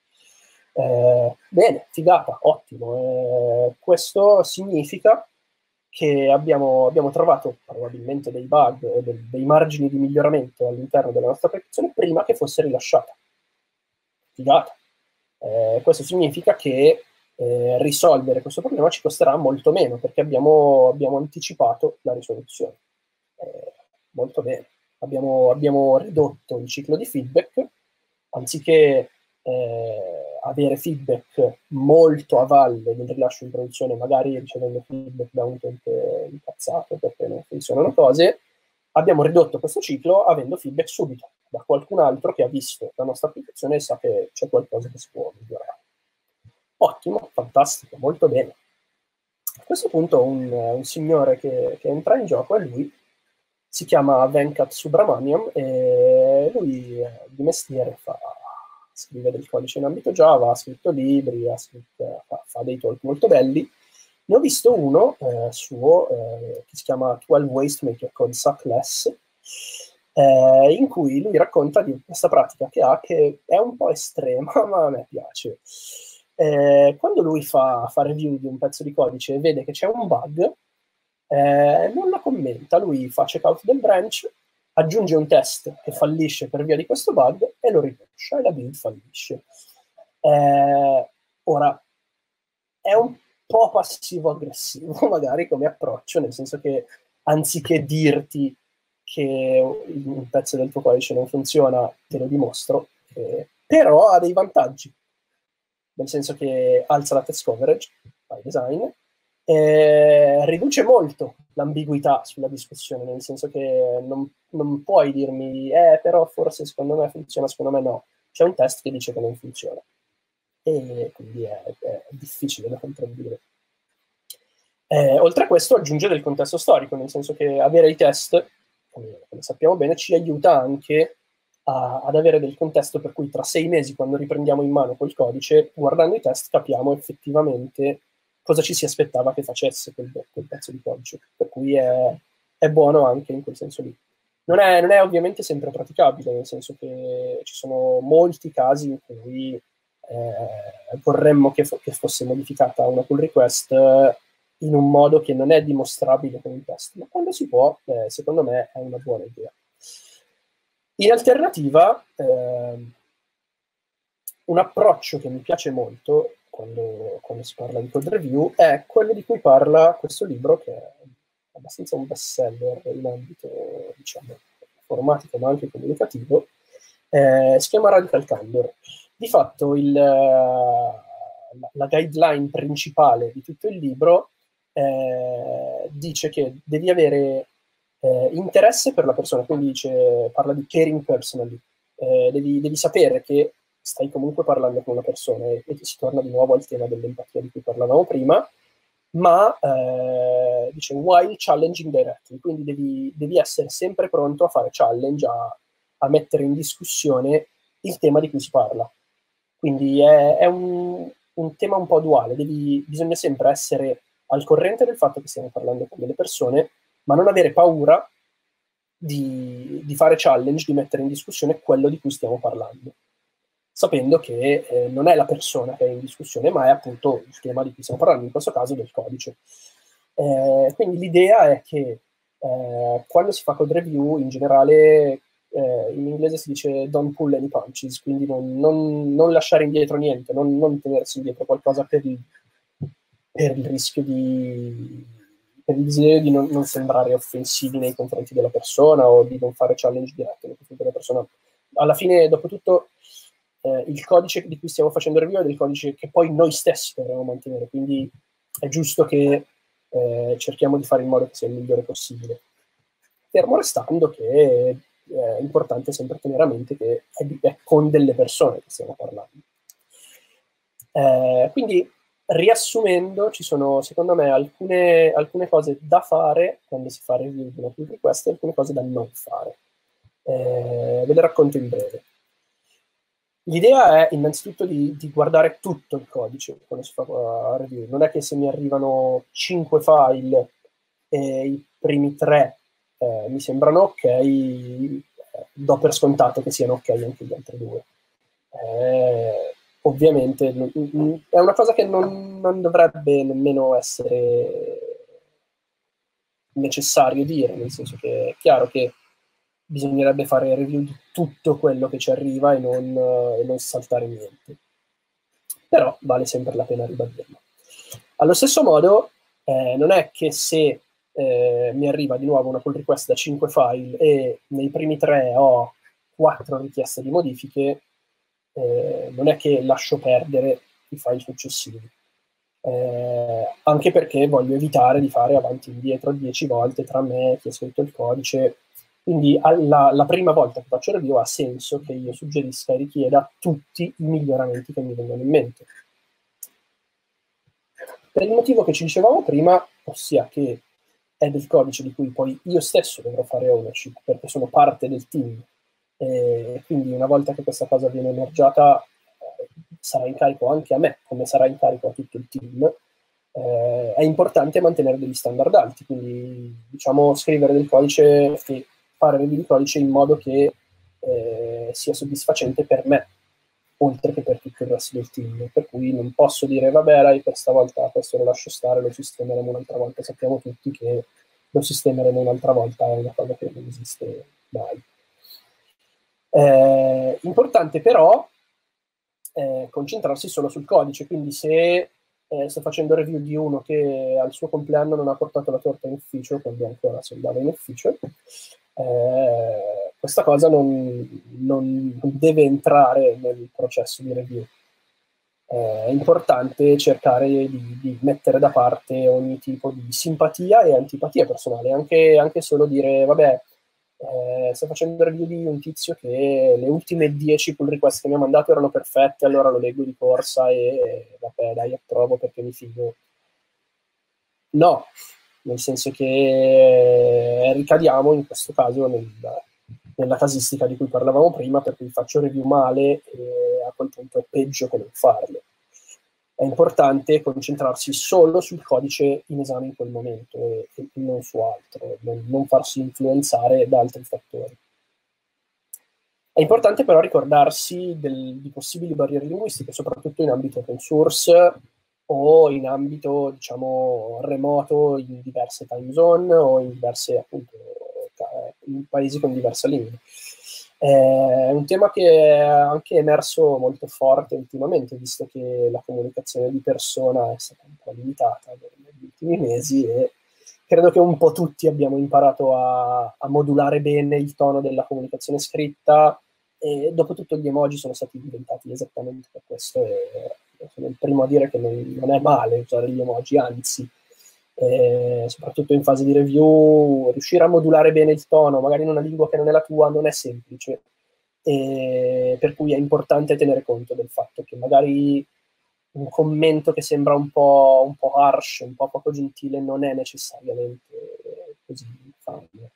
Eh, bene, figata, ottimo. Eh, questo significa che abbiamo, abbiamo trovato probabilmente dei bug o del, dei margini di miglioramento all'interno della nostra applicazione prima che fosse rilasciata. Figata. Eh, questo significa che eh, risolvere questo problema ci costerà molto meno perché abbiamo, abbiamo anticipato la risoluzione. Eh, molto bene. Abbiamo, abbiamo ridotto il ciclo di feedback, anziché eh, avere feedback molto a valle del rilascio in produzione, magari ricevendo feedback da un utente incazzato perché non funzionano cose, abbiamo ridotto questo ciclo avendo feedback subito da qualcun altro che ha visto la nostra applicazione e sa che c'è qualcosa che si può migliorare. Ottimo, fantastico, molto bene. A questo punto un, un signore che, che entra in gioco è lui, si chiama Venkat Subramaniam e lui eh, di mestiere fa, scrive del codice in ambito Java, ha scritto libri, ha scritto, fa, fa dei talk molto belli. Ne ho visto uno eh, suo eh, che si chiama twelve Ways to Make Your Code Suck Less, eh, in cui lui racconta di questa pratica che ha che è un po' estrema, ma a me piace. Eh, quando lui fa, fa review di un pezzo di codice e vede che c'è un bug, eh, non la commenta, lui fa checkout del branch, aggiunge un test che fallisce per via di questo bug e lo rilascia e la build fallisce. Eh, ora, è un po' passivo-aggressivo magari come approccio, nel senso che anziché dirti che un pezzo del tuo codice non funziona, te lo dimostro, eh, però ha dei vantaggi, nel senso che alza la test coverage by design, eh, riduce molto l'ambiguità sulla discussione, nel senso che non, non puoi dirmi eh però forse secondo me funziona, secondo me no, c'è un test che dice che non funziona e quindi è, è difficile da contraddire. Eh, oltre a questo aggiunge del contesto storico, nel senso che avere i test, come, come sappiamo bene, ci aiuta anche a, ad avere del contesto per cui tra sei mesi, quando riprendiamo in mano quel codice, guardando i test capiamo effettivamente cosa ci si aspettava che facesse quel, quel pezzo di codice, per cui è, è buono anche in quel senso lì. Non è, non è ovviamente sempre praticabile, nel senso che ci sono molti casi in cui eh, vorremmo che, fo- che fosse modificata una pull request in un modo che non è dimostrabile con il test, ma quando si può, eh, secondo me è una buona idea. In alternativa, eh, un approccio che mi piace molto quando, quando si parla di code review è quello di cui parla questo libro, che è abbastanza un best seller in ambito, diciamo, informatico ma anche comunicativo. Eh, si chiama Radical Candor. Di fatto il, la, la guideline principale di tutto il libro eh, dice che devi avere eh, interesse per la persona, quindi dice, parla di caring personally, eh, devi, devi sapere che stai comunque parlando con una persona, e, e si torna di nuovo al tema dell'empatia di cui parlavamo prima, ma eh, dice while challenging directly, quindi devi, devi essere sempre pronto a fare challenge, a, a mettere in discussione il tema di cui si parla. Quindi è, è un, un tema un po' duale, devi, bisogna sempre essere al corrente del fatto che stiamo parlando con delle persone, ma non avere paura di, di fare challenge, di mettere in discussione quello di cui stiamo parlando, sapendo che eh, non è la persona che è in discussione, ma è appunto il tema di cui stiamo parlando, in questo caso del codice. Eh, quindi l'idea è che eh, quando si fa code review, in generale, eh, in inglese si dice don't pull any punches, quindi non, non, non lasciare indietro niente, non, non tenersi indietro qualcosa per il, per il rischio di, per il desiderio di non, non sembrare offensivi nei confronti della persona o di non fare challenge diretto nei confronti della persona. Alla fine, dopo tutto, eh, il codice di cui stiamo facendo review è del codice che poi noi stessi dovremo mantenere, quindi è giusto che eh, cerchiamo di fare in modo che sia il migliore possibile. Fermo restando che è importante sempre tenere a mente che è, è con delle persone che stiamo parlando. Eh, quindi, riassumendo, ci sono secondo me alcune, alcune cose da fare quando si fa review di una pull request e alcune cose da non fare. Eh, ve le racconto in breve. L'idea è innanzitutto di, di guardare tutto il codice quando si fa uh, review. Non è che se mi arrivano cinque file e i primi tre eh, mi sembrano ok, eh, do per scontato che siano ok anche gli altri due. Eh, ovviamente è una cosa che non, non dovrebbe nemmeno essere necessario dire, nel senso che è chiaro che bisognerebbe fare review di tutto quello che ci arriva e non, e non saltare niente. Però vale sempre la pena ribadirlo. Allo stesso modo, eh, non è che se eh, mi arriva di nuovo una pull request da cinque file e nei primi tre ho quattro richieste di modifiche, eh, non è che lascio perdere i file successivi. Eh, anche perché voglio evitare di fare avanti e indietro dieci volte tra me, chi ha scritto il codice. Quindi alla, la prima volta che faccio review ha senso che io suggerisca e richieda tutti i miglioramenti che mi vengono in mente. Per il motivo che ci dicevamo prima, ossia che è del codice di cui poi io stesso dovrò fare ownership, perché sono parte del team. E quindi una volta che questa cosa viene mergiata, eh, sarà in carico anche a me, come sarà in carico a tutto il team. Eh, è importante mantenere degli standard alti, quindi diciamo scrivere del codice e fare review di codice in modo che eh, sia soddisfacente per me, oltre che per tutto il resto del team. Per cui non posso dire, vabbè, dai, per stavolta questo lo lascio stare, lo sistemeremo un'altra volta. Sappiamo tutti che lo sistemeremo un'altra volta, è una cosa che non esiste mai. Eh, importante però eh, concentrarsi solo sul codice, quindi se eh, sto facendo review di uno che al suo compleanno non ha portato la torta in ufficio, quando ancora si andava in ufficio, eh, questa cosa non, non deve entrare nel processo di review. Eh, è importante cercare di, di mettere da parte ogni tipo di simpatia e antipatia personale, anche, anche solo dire, vabbè, eh, sto facendo review di un tizio che le ultime dieci pull request che mi ha mandato erano perfette, allora lo leggo di corsa e vabbè, dai, approvo perché mi fido. No, nel senso che ricadiamo in questo caso nel, nella casistica di cui parlavamo prima, per cui faccio review male e a quel punto è peggio che non farle. È importante concentrarsi solo sul codice in esame in quel momento e, e non su altro, non, non farsi influenzare da altri fattori. È importante però ricordarsi del, di possibili barriere linguistiche, soprattutto in ambito open source o in ambito, diciamo, remoto, in diverse time zone o in diverse, appunto, in paesi con diversa lingua. È un tema che è anche emerso molto forte ultimamente, visto che la comunicazione di persona è stata un po' limitata negli ultimi mesi e credo che un po' tutti abbiamo imparato a, a modulare bene il tono della comunicazione scritta e dopo tutto gli emoji sono stati inventati esattamente per questo e sono il primo a dire che non, non è male usare gli emoji, anzi, eh, soprattutto in fase di review, riuscire a modulare bene il tono, magari in una lingua che non è la tua, non è semplice, e per cui è importante tenere conto del fatto che magari un commento che sembra un po', un po' harsh, un po' poco gentile, non è necessariamente così infame.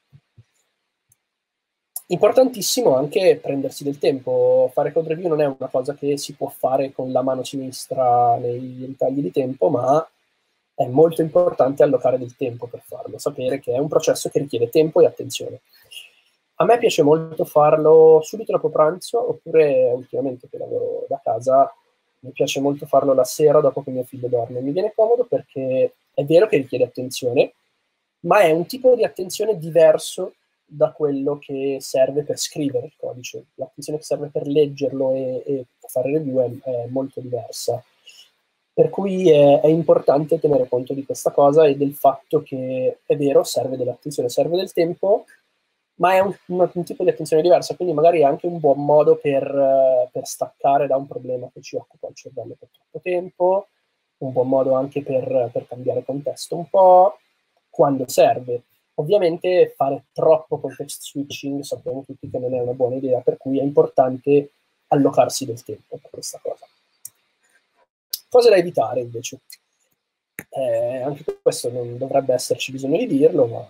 Importantissimo anche prendersi del tempo. Fare code review non è una cosa che si può fare con la mano sinistra nei ritagli di tempo, ma è molto importante allocare del tempo per farlo, sapere che è un processo che richiede tempo e attenzione. A me piace molto farlo subito dopo pranzo, oppure ultimamente che lavoro da casa, mi piace molto farlo la sera dopo che mio figlio dorme. Mi viene comodo perché è vero che richiede attenzione, ma è un tipo di attenzione diverso da quello che serve per scrivere il codice. L'attenzione che serve per leggerlo e, e fare review è, è molto diversa. Per cui è, è importante tenere conto di questa cosa e del fatto che, è vero, serve dell'attenzione, serve del tempo, ma è un, un, un tipo di attenzione diversa, quindi magari è anche un buon modo per, per staccare da un problema che ci occupa il cervello per troppo tempo, un buon modo anche per, per cambiare contesto un po', quando serve. Ovviamente fare troppo context switching sappiamo tutti che non è una buona idea, per cui è importante allocarsi del tempo per questa cosa. Cose da evitare invece. Eh, anche questo non dovrebbe esserci bisogno di dirlo, ma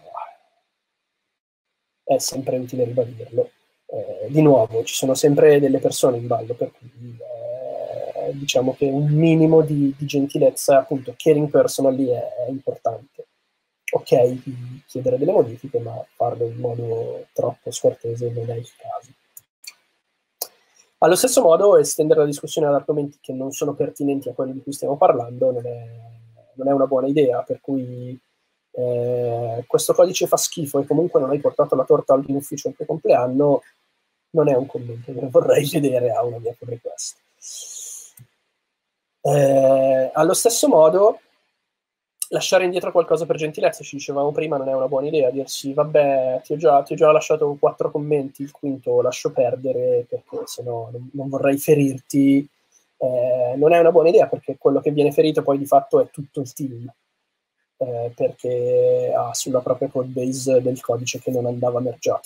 è sempre utile ribadirlo. Eh, di nuovo, ci sono sempre delle persone in ballo, per cui eh, diciamo che un minimo di, di gentilezza, appunto, caring personally è, è importante. Ok, chiedere delle modifiche, ma farlo in modo troppo scortese non è il caso. Allo stesso modo, estendere la discussione ad argomenti che non sono pertinenti a quelli di cui stiamo parlando non è, non è una buona idea, per cui eh, questo codice fa schifo e comunque non hai portato la torta in ufficio al tuo compleanno, non è un commento che vorrei vedere a una mia pull request. Eh, allo stesso modo, lasciare indietro qualcosa per gentilezza, ci dicevamo prima, non è una buona idea, dirsi vabbè, ti ho già, ti ho già lasciato quattro commenti, il quinto lascio perdere perché sennò non, non vorrei ferirti. Eh, non è una buona idea perché quello che viene ferito poi di fatto è tutto il team, eh, perché ha sulla propria codebase del codice che non andava mergiato.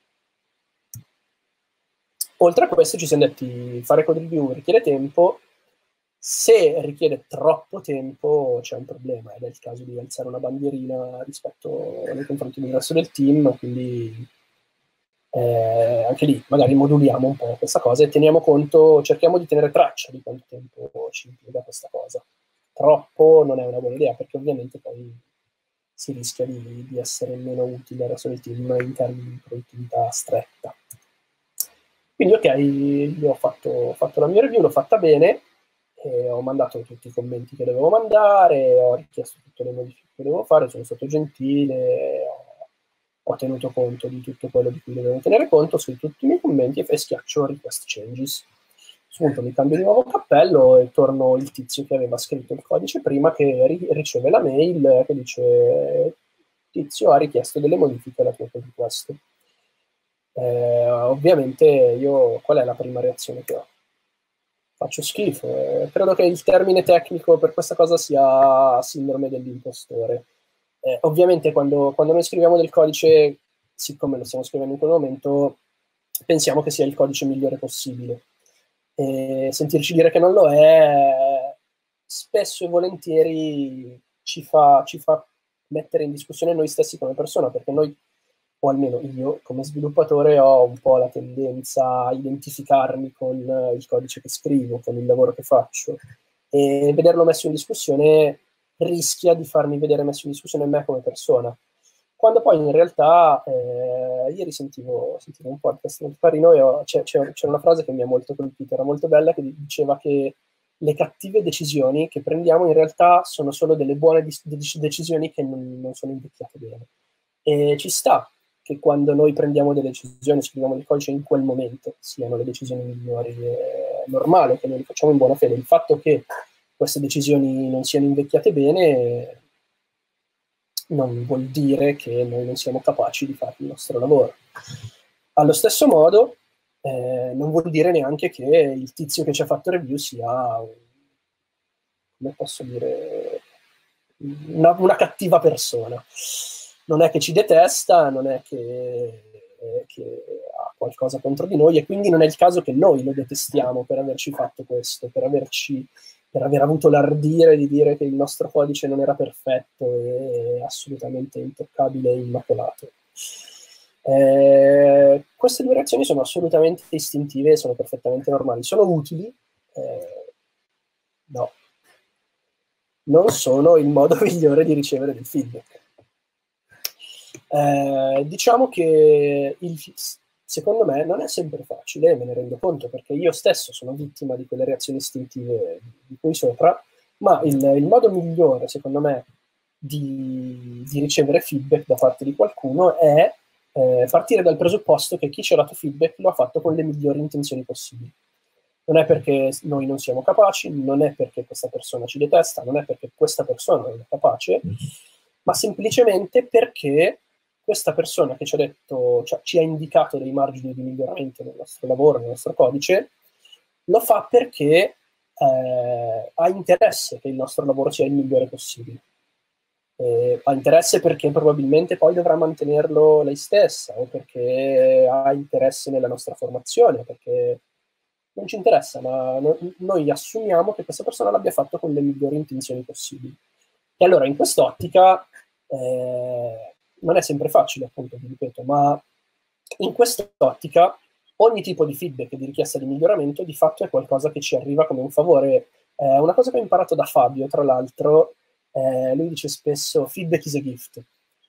Oltre a questo ci siamo detti, fare code review richiede tempo. Se richiede troppo tempo c'è un problema ed è il caso di alzare una bandierina rispetto nei confronti del resto del team, quindi eh, anche lì magari moduliamo un po' questa cosa e teniamo conto, cerchiamo di tenere traccia di quanto tempo ci impiega questa cosa. Troppo non è una buona idea perché ovviamente poi si rischia di, di essere meno utile al resto del team in termini di produttività stretta. Quindi ok, io ho fatto, ho fatto la mia review, l'ho fatta bene, e ho mandato tutti i commenti che dovevo mandare, ho richiesto tutte le modifiche che dovevo fare, sono stato gentile, ho, ho tenuto conto di tutto quello di cui dovevo tenere conto su tutti i miei commenti e schiaccio request changes. A questo punto mi cambio di nuovo cappello e torno il tizio che aveva scritto il codice prima, che ri- riceve la mail che dice tizio ha richiesto delle modifiche alla tua request. Eh, ovviamente io qual è la prima reazione che ho? Faccio schifo. Eh, credo che il termine tecnico per questa cosa sia sindrome dell'impostore. Eh, ovviamente quando, quando noi scriviamo del codice, siccome lo stiamo scrivendo in quel momento, pensiamo che sia il codice migliore possibile. E sentirci dire che non lo è, spesso e volentieri ci fa, ci fa mettere in discussione noi stessi come persona, perché noi o almeno io come sviluppatore ho un po' la tendenza a identificarmi con il codice che scrivo, con il lavoro che faccio, e vederlo messo in discussione rischia di farmi vedere messo in discussione me come persona. Quando poi in realtà, eh, ieri sentivo, sentivo un podcast molto carino e ho, c'è, c'è, c'era una frase che mi ha molto colpito, era molto bella, che diceva che le cattive decisioni che prendiamo in realtà sono solo delle buone dis- decisioni che non, non sono invecchiate bene. E ci sta che quando noi prendiamo delle decisioni, scriviamo il codice in quel momento, siano le decisioni migliori. È normale che noi le facciamo in buona fede. Il fatto che queste decisioni non siano invecchiate bene non vuol dire che noi non siamo capaci di fare il nostro lavoro. Allo stesso modo, eh, non vuol dire neanche che il tizio che ci ha fatto review sia, come posso dire, una, una cattiva persona. Non è che ci detesta, non è che, che ha qualcosa contro di noi, e quindi non è il caso che noi lo detestiamo per averci fatto questo, per averci per aver avuto l'ardire di dire che il nostro codice non era perfetto e assolutamente intoccabile e immacolato. Eh, queste due reazioni sono assolutamente istintive e sono perfettamente normali. Sono utili? Eh, no. Non sono il modo migliore di ricevere del feedback. Eh, diciamo che il secondo me non è sempre facile, me ne rendo conto, perché io stesso sono vittima di quelle reazioni istintive di cui sopra, ma il, il modo migliore, secondo me, di, di ricevere feedback da parte di qualcuno è eh, partire dal presupposto che chi ci ha dato feedback lo ha fatto con le migliori intenzioni possibili. Non è perché noi non siamo capaci, non è perché questa persona ci detesta, non è perché questa persona non è capace, ma semplicemente perché questa persona che ci ha detto, cioè, ci ha indicato dei margini di miglioramento nel nostro lavoro, nel nostro codice, lo fa perché eh, ha interesse che il nostro lavoro sia il migliore possibile. Eh, ha interesse perché probabilmente poi dovrà mantenerlo lei stessa, o perché ha interesse nella nostra formazione, perché non ci interessa, ma no, noi assumiamo che questa persona l'abbia fatto con le migliori intenzioni possibili. E allora in quest'ottica eh, non è sempre facile, appunto, vi ripeto, ma in quest'ottica ogni tipo di feedback e di richiesta di miglioramento di fatto è qualcosa che ci arriva come un favore. Eh, una cosa che ho imparato da Fabio, tra l'altro, eh, lui dice spesso feedback is a gift.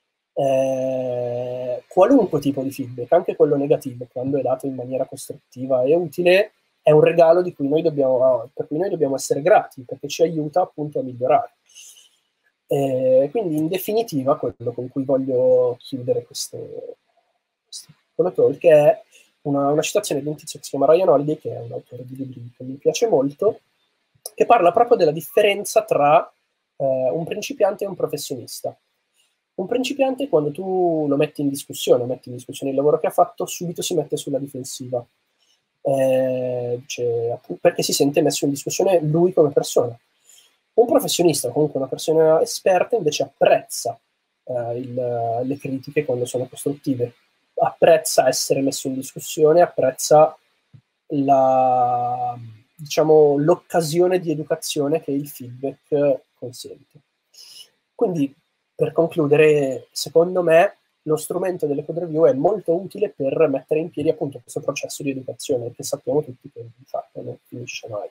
Eh, qualunque tipo di feedback, anche quello negativo, quando è dato in maniera costruttiva e utile, è un regalo di cui noi dobbiamo, per cui noi dobbiamo essere grati, perché ci aiuta appunto a migliorare. Eh, quindi in definitiva quello con cui voglio chiudere questo, questo talk è una, una citazione di un tizio che si chiama Ryan Holiday, che è un autore di libri che mi piace molto, che parla proprio della differenza tra eh, un principiante e un professionista. Un principiante, quando tu lo metti in discussione, metti in discussione il lavoro che ha fatto, subito si mette sulla difensiva, eh, cioè, perché si sente messo in discussione lui come persona. Un professionista, comunque una persona esperta, invece apprezza eh, il, le critiche quando sono costruttive, apprezza essere messo in discussione, apprezza la, diciamo, l'occasione di educazione che il feedback consente. Quindi, per concludere, secondo me lo strumento delle code review è molto utile per mettere in piedi appunto questo processo di educazione, che sappiamo tutti che di fatto non finisce mai.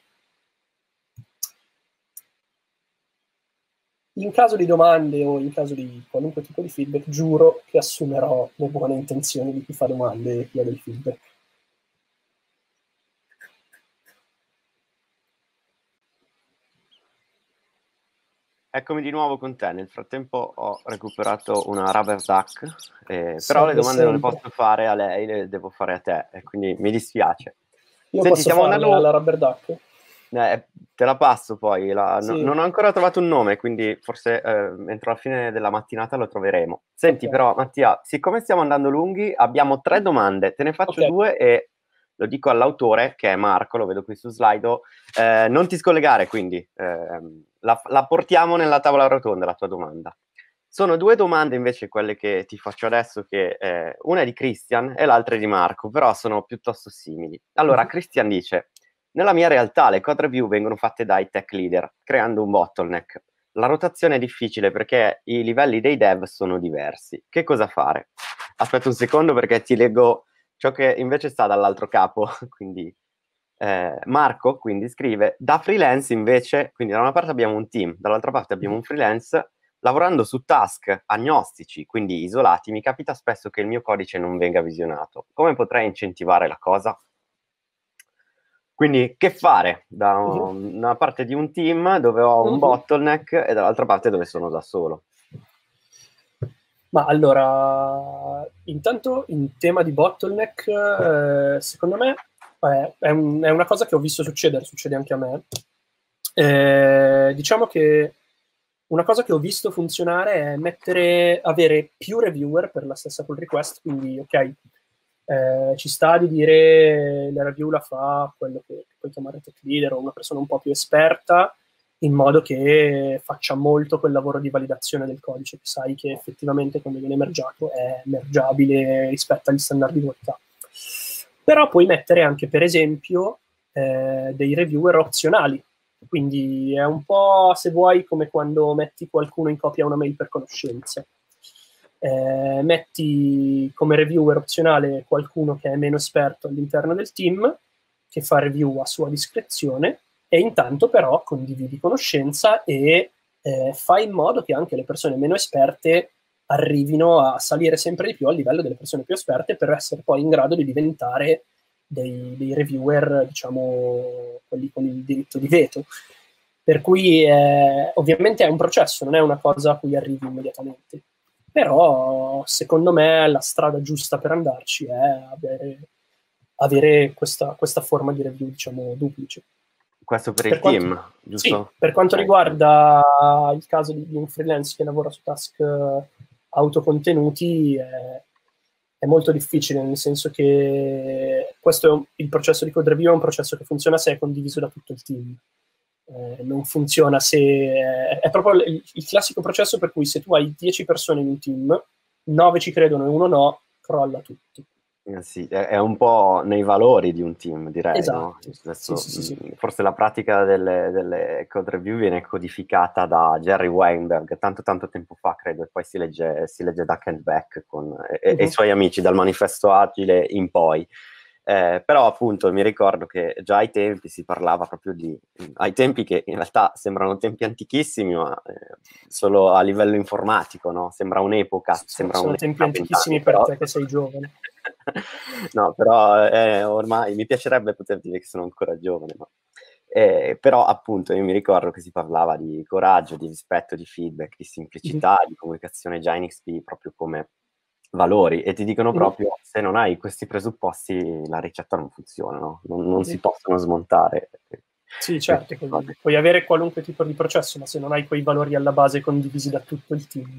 In caso di domande o in caso di qualunque tipo di feedback, giuro che assumerò le buone intenzioni di chi fa domande e chiede il feedback. Eccomi di nuovo con te. Nel frattempo ho recuperato una rubber duck, eh, però le domande non le posso fare a lei, le devo fare a te, e quindi mi dispiace. Io Senti, posso stiamo farle andando... alla rubber duck? Eh, te la passo poi, la... Sì. non ho ancora trovato un nome, quindi forse eh, entro la fine della mattinata lo troveremo. Senti, okay. Però Mattia, siccome stiamo andando lunghi, abbiamo tre domande, te ne faccio okay. due e lo dico all'autore, che è Marco, lo vedo qui su Slido, eh, non ti scollegare, quindi eh, la, la portiamo nella tavola rotonda la tua domanda. Sono due domande invece quelle che ti faccio adesso, che eh, una è di Christian e l'altra è di Marco, però sono piuttosto simili. Allora, Christian dice: nella mia realtà le code review vengono fatte dai tech leader, creando un bottleneck. La rotazione è difficile perché i livelli dei dev sono diversi. Che cosa fare? aspetta un secondo perché ti leggo ciò che invece sta dall'altro capo, quindi eh, Marco quindi scrive, da freelance invece, quindi da una parte abbiamo un team, dall'altra parte abbiamo un freelance, lavorando su task agnostici, quindi isolati, mi capita spesso che il mio codice non venga visionato. Come potrei incentivare la cosa? Quindi che fare? Da una parte di un team dove ho un bottleneck e dall'altra parte dove sono da solo. Ma allora, intanto in tema di bottleneck, eh, secondo me eh, è, un, è una cosa che ho visto succedere, succede anche a me. Eh, diciamo che una cosa che ho visto funzionare è mettere, avere più reviewer per la stessa pull request, quindi ok, eh, ci sta di dire la review la fa quello che puoi chiamare tech leader o una persona un po' più esperta, in modo che faccia molto quel lavoro di validazione del codice, che sai che effettivamente quando viene mergiato è mergiabile rispetto agli standard di qualità. Però puoi mettere anche, per esempio, eh, dei reviewer opzionali, quindi è un po', se vuoi, come quando metti qualcuno in copia una mail per conoscenze. Eh, metti come reviewer opzionale qualcuno che è meno esperto all'interno del team, che fa review a sua discrezione, e intanto però condividi conoscenza e eh, fai in modo che anche le persone meno esperte arrivino a salire sempre di più al livello delle persone più esperte per essere poi in grado di diventare dei, dei reviewer, diciamo, quelli con il diritto di veto. Per cui eh, ovviamente è un processo, non è una cosa a cui arrivi immediatamente. Però secondo me la strada giusta per andarci è avere, avere questa, questa forma di review, diciamo, duplice. Questo per, per il quanto, team, giusto? Sì, per quanto riguarda il caso di, di un freelance che lavora su task uh, autocontenuti, è, è molto difficile, nel senso che questo è un, il processo di code review è un processo che funziona se è condiviso da tutto il team. Eh, non funziona se... Eh, è proprio il, il classico processo per cui se tu hai dieci persone in un team, nove ci credono e uno no, crolla tutto. Eh sì, è, è un po' nei valori di un team, direi, esatto. no? Adesso, sì, sì, sì, sì. Forse la pratica delle, delle code review viene codificata da Jerry Weinberg tanto tanto tempo fa, credo, e poi si legge, si legge Duck and Back con, e, uh-huh. e i suoi amici dal manifesto agile in poi. Eh, però appunto mi ricordo che già ai tempi si parlava proprio di, ai tempi che in realtà sembrano tempi antichissimi, ma eh, solo a livello informatico, no? Sembra un'epoca. Sono, sembra sono un'epoca tempi antichissimi anni, per però... te che sei giovane. No, però eh, ormai mi piacerebbe poter dire che sono ancora giovane, ma... Eh, però appunto io mi ricordo che si parlava di coraggio, di rispetto, di feedback, di semplicità, mm-hmm. di comunicazione già in X P proprio come valori, e ti dicono proprio mm-hmm. se non hai questi presupposti la ricetta non funziona, no? non, non mm-hmm. si possono smontare. Sì, certo, puoi, puoi avere qualunque tipo di processo, ma se non hai quei valori alla base condivisi da tutto il team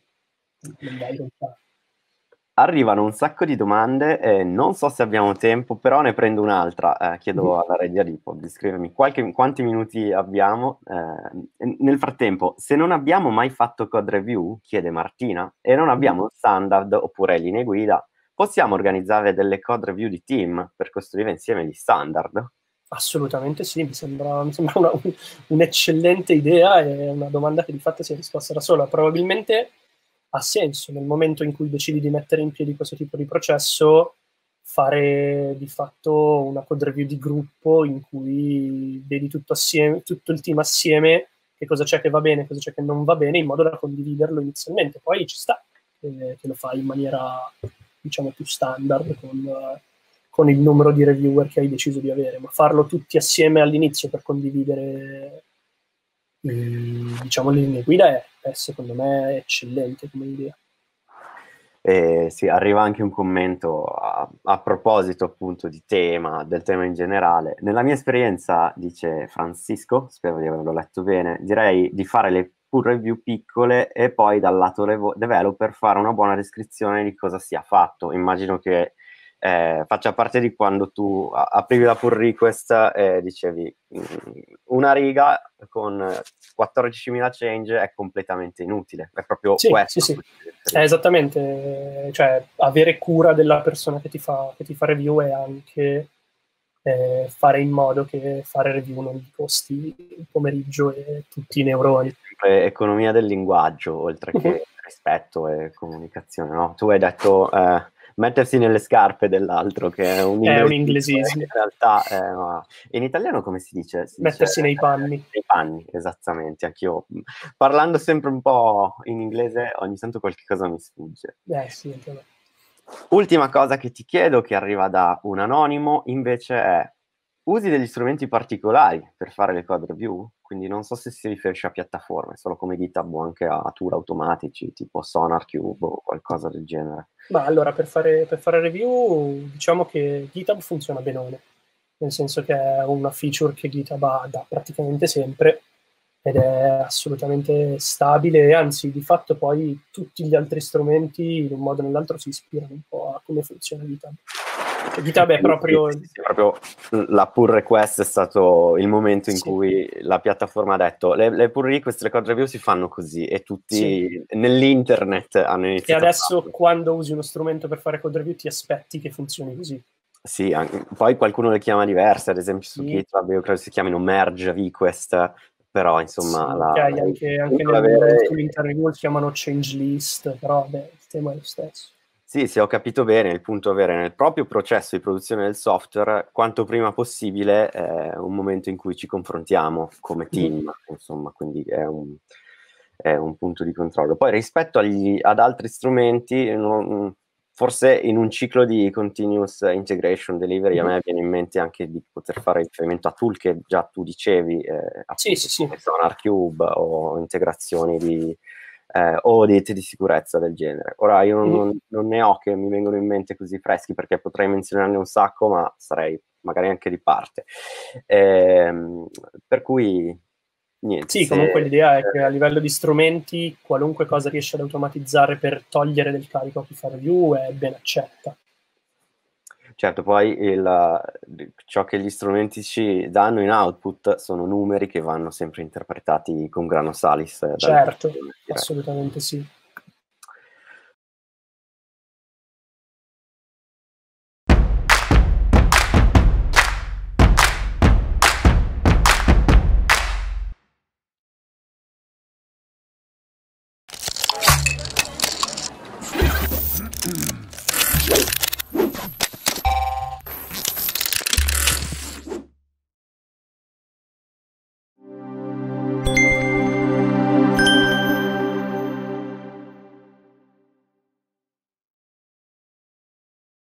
non vai lontano. Arrivano un sacco di domande, eh, non so se abbiamo tempo, però ne prendo un'altra. Eh, chiedo mm-hmm. alla regia di, di scrivermi qualche, quanti minuti abbiamo. Eh, nel frattempo, se non abbiamo mai fatto code review, chiede Martina, e non abbiamo un standard oppure linee guida, possiamo organizzare delle code review di team per costruire insieme gli standard? Assolutamente sì, mi sembra, mi sembra una, un'eccellente idea e una domanda che di fatto si è risposta da sola. Probabilmente ha senso nel momento in cui decidi di mettere in piedi questo tipo di processo fare di fatto una code review di gruppo in cui vedi tutto assieme, tutto il team assieme, che cosa c'è che va bene, cosa c'è che non va bene, in modo da condividerlo inizialmente. Poi ci sta eh, che lo fai in maniera, diciamo, più standard con, uh, con il numero di reviewer che hai deciso di avere, ma farlo tutti assieme all'inizio per condividere diciamo le linee guida è, è secondo me eccellente come idea. Eh, sì, arriva anche un commento a, a proposito appunto di tema, del tema in generale. Nella mia esperienza, dice Francisco, spero di averlo letto bene, direi di fare le pull review piccole e poi dal lato revo- developer fare una buona descrizione di cosa sia fatto. Immagino che Eh, faccia parte di quando tu aprivi la pull request e dicevi una riga con quattordicimila change è completamente inutile, è proprio sì, questo. Sì, sì, è esattamente, cioè avere cura della persona che ti fa, che ti fa review e anche eh, fare in modo che fare review non ti costi il pomeriggio e tutti i neuroni. Sempre economia del linguaggio, oltre che rispetto e comunicazione, no? Tu hai detto eh, mettersi nelle scarpe dell'altro, che è un È un inglesismo, inglesismo. in realtà eh, ma in italiano come si dice? Si Mettersi dice, nei panni. Eh, nei panni, esattamente, anch'io parlando sempre un po' in inglese ogni tanto qualche cosa mi sfugge. Eh sì, anche a me. Ultima cosa che ti chiedo, che arriva da un anonimo, invece è: usi degli strumenti particolari per fare le code review? Quindi non so se si riferisce a piattaforme, solo come GitHub o anche a tool automatici tipo SonarQube o qualcosa del genere. Ma allora, per fare, per fare review, diciamo che GitHub funziona benone, nel senso che è una feature che GitHub ha da praticamente sempre ed è assolutamente stabile, e anzi, di fatto poi tutti gli altri strumenti in un modo o nell'altro si ispirano un po' a come funziona GitHub. Cioè, GitHub è proprio... Sì, sì, sì, proprio la pull request è stato il momento in Sì. cui la piattaforma ha detto le, le pull request, le code review si fanno così, e tutti Sì. nell'internet hanno E iniziato adesso a farlo. quando usi uno strumento per fare code review ti aspetti che funzioni così. Sì, anche, poi qualcuno le chiama diverse, ad esempio su Sì. GitHub io credo si chiamino merge request, però insomma Sì, la, ok, la, anche, anche nel, avere... nel tool interreview si chiamano change list, però beh, il tema è lo stesso. Sì, sì, ho capito bene, il punto è avere nel proprio processo di produzione del software quanto prima possibile eh, un momento in cui ci confrontiamo come team, mm-hmm. insomma, quindi è un, è un punto di controllo. Poi rispetto agli, ad altri strumenti, non, forse in un ciclo di continuous integration delivery mm-hmm. a me viene in mente anche di poter fare riferimento a tool che già tu dicevi, eh, appunto, sì, sì, sì. come SonarQube o integrazioni di Eh, audit di sicurezza del genere. Ora io non, mm-hmm. non ne ho che mi vengono in mente così freschi, perché potrei menzionarne un sacco, ma sarei magari anche di parte. Eh, per cui niente. Sì, se, comunque l'idea è che a livello di strumenti qualunque cosa riesce ad automatizzare per togliere del carico a chi fa review è ben accetta. Certo, poi il, ciò che gli strumenti ci danno in output sono numeri che vanno sempre interpretati con grano salis. Certo, assolutamente sì. Mm-hmm.